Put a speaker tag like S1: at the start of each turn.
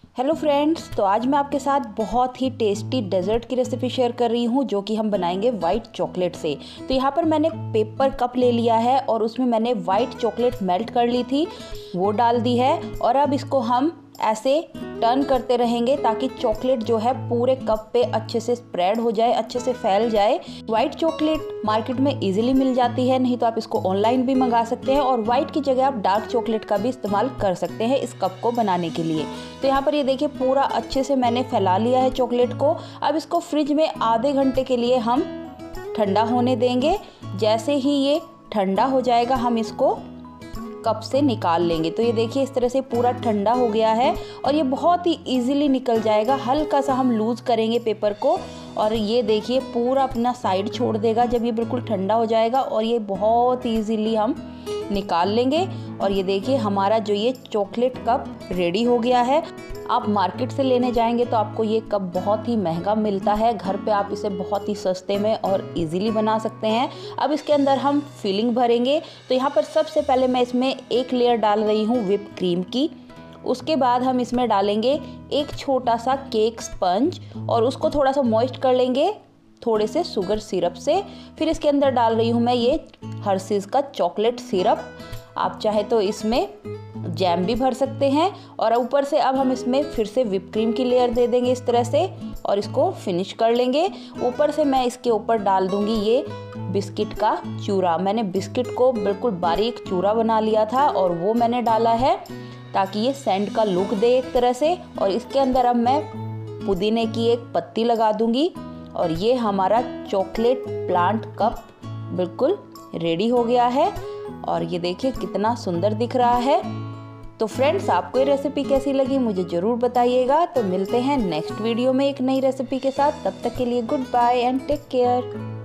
S1: Hello friends, तो आज मैं आपके साथ बहुत ही टेस्टी डेजर्ट की रेसिपी शेयर कर रही हूँ जो कि हम बनाएंगे वाइट चॉकलेट से। तो यहाँ पर मैंने पेपर कप ले लिया है और उसमें मैंने वाइट चॉकलेट मेल्ट कर ली थी, वो डाल दी है। और अब इसको हम ऐसे टर्न करते रहेंगे ताकि चॉकलेट जो है पूरे कप पे अच्छे से स्प्रेड हो जाए, अच्छे से फैल जाए। वाइट चॉकलेट मार्केट में इजीली मिल जाती है, नहीं तो आप इसको ऑनलाइन भी मंगा सकते हैं और वाइट की जगह आप डार्क चॉकलेट का भी इस्तेमाल कर सकते हैं इस कप को बनाने के लिए। तो यहाँ पर ये देखिए पूरा अच्छे से मैंने फैला लिया है चॉकलेट को। अब इसको फ्रिज में आधे घंटे के लिए हम ठंडा होने देंगे। जैसे ही ये ठंडा हो जाएगा हम इसको कप से निकाल लेंगे। तो ये देखिए इस तरह से पूरा ठंडा हो गया है और ये बहुत ही इजीली निकल जाएगा। हल्का सा हम लूज करेंगे पेपर को और ये देखिए पूरा अपना साइड छोड़ देगा जब ये बिल्कुल ठंडा हो जाएगा और ये बहुत इजीली हम निकाल लेंगे। और ये देखिए हमारा जो ये चॉकलेट कप रेडी हो गया है। आप मार्केट से लेने जाएंगे तो आपको ये कप बहुत ही महंगा मिलता है, घर पे आप इसे बहुत ही सस्ते में और इजीली बना सकते हैं। अब इसके अंदर हम फिलिंग भरेंगे। तो यहाँ पर सबसे पहले मैं इसमें एक लेयर डाल रही हूँ व्हिप क्रीम की। उसके बाद हम इसमें डालेंगे एक छोटा सा केक स्पंज और उसको थोड़ा सा मॉइस्ट कर लेंगे थोड़े से शुगर सिरप से। फिर इसके अंदर डाल रही हूँ मैं ये हर्शीज़ का चॉकलेट सिरप। आप चाहे तो इसमें जैम भी भर सकते हैं। और ऊपर से अब हम इसमें फिर से व्हिप क्रीम की लेयर दे देंगे इस तरह से और इसको फिनिश कर लेंगे। ऊपर से मैं इसके ऊपर डाल दूंगी ये बिस्किट का चूरा। मैंने बिस्किट को बिल्कुल बारीक चूरा बना लिया था और वो मैंने डाला है ताकि ये सैंड का लुक दे एक तरह से। और इसके अंदर अब मैं पुदीने की एक पत्ती लगा दूंगी और ये हमारा चॉकलेट प्लांट कप बिल्कुल रेडी हो गया है। और ये देखिए कितना सुंदर दिख रहा है। तो फ्रेंड्स, आपको ये रेसिपी कैसी लगी मुझे ज़रूर बताइएगा। तो मिलते हैं नेक्स्ट वीडियो में एक नई रेसिपी के साथ। तब तक के लिए goodbye and take care.